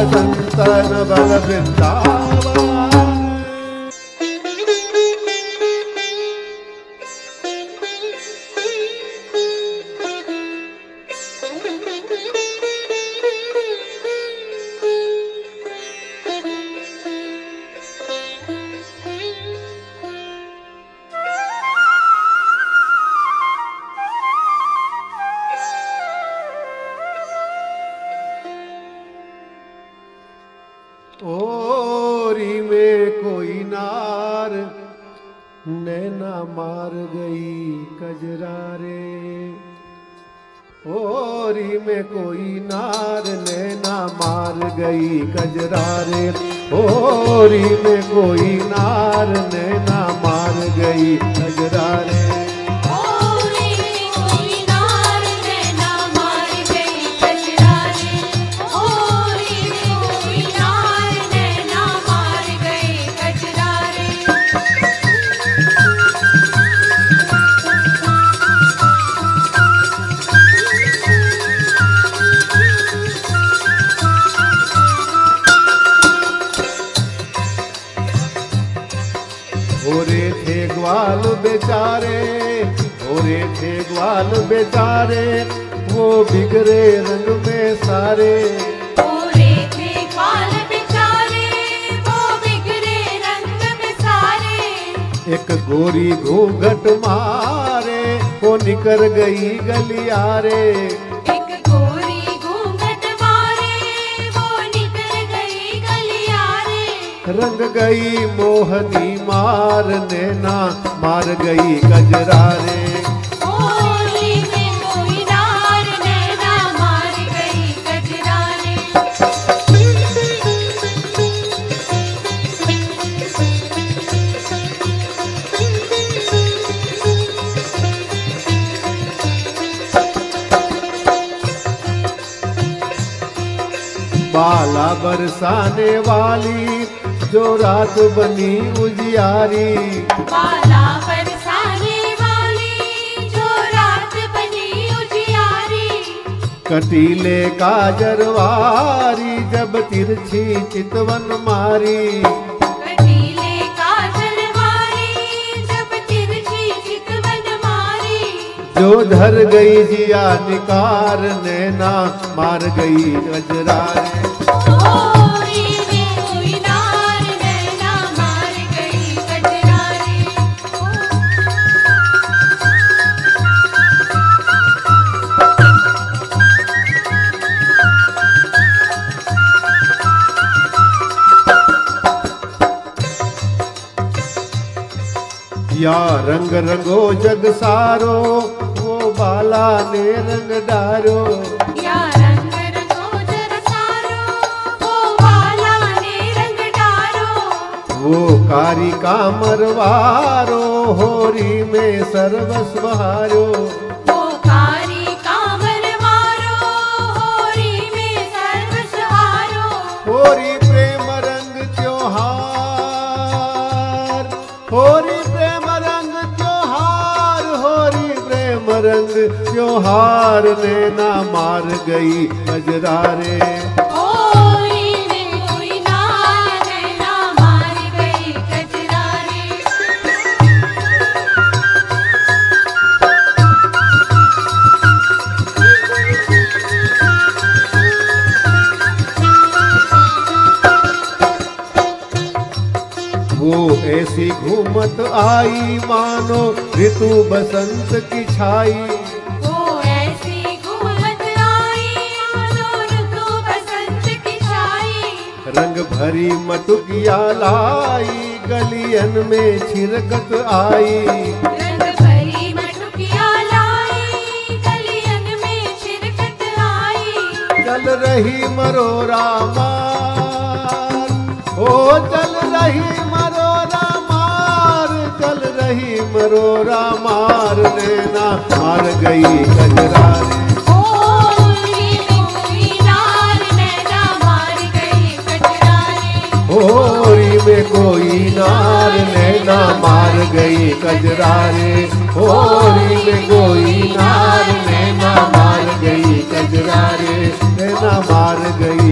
संतन बल वृंदावन। ओरी में कोई नार नैना मार गई कजरा रे। ओरी में कोई नार नैना मार गई कजरा रे। ओरी में कोई नार नैना मार गई कजरा रे। होरे थे ग्वाल बेचारे, होरे थे ग्वाल बेचारे, वो बिगड़े रंग में सारे। होरे थे ग्वाल बेचारे, वो बिगड़े रंग में सारे। एक गोरी घूंघट मारे, वो निकर गई गलियारे। रंग गई मोहनी मार नैना मार गई कजरा रे। होली में कोई नार नैना मार गई कजरा रे। बाला बरसाने वाली जो रात बनी उजियारी। बाला बरसाने वाली जो रात बनी उजियारी। कटीले काजरवारी जब तिरछी चितवन मारी। कटीले काजरवारी जब तिरछी चितवन मारी। जो धर गई जिया निकार नैना मार गई कजरा रे। या रंग रंगो जग सारो, वो बाला ने रंग डारो। या रंग रंगो जग सारो, वो बाला ने रंग डारो। वो कारी का मरवारो, होरी में सर्वस्व हारो। वो कारी का मरवारो, होरी में सर्वस्व हारो। होरी प्रेम रंग त्योहार, होरी रंग त्योहार नैना मार गई कजरा रे। होली में कोई नार नैना मार गई कजरा रे। वो ऐसी घूमत आई मानो ऋतु बसंत की छाई। वो ऐसी घूमत आई मानो ऋतु बसंत की छाई। रंग भरी मटुकिया लाई गलियन में छिरकत आई। रंग भरी मटुकिया लाई गलियन में छिरकत आई। चल रही मरोरा मार, ओ चल रही मरोरा मार, चल रही मरोरा मार नैना मार गई कजरा रे। होली में कोई नार नैना मार गई कजरा रे। होरी में कोई नार नैना मार गई कजरा रे। होरी में कोई नार नैना मार गई कजरा रे। नैना मार गई।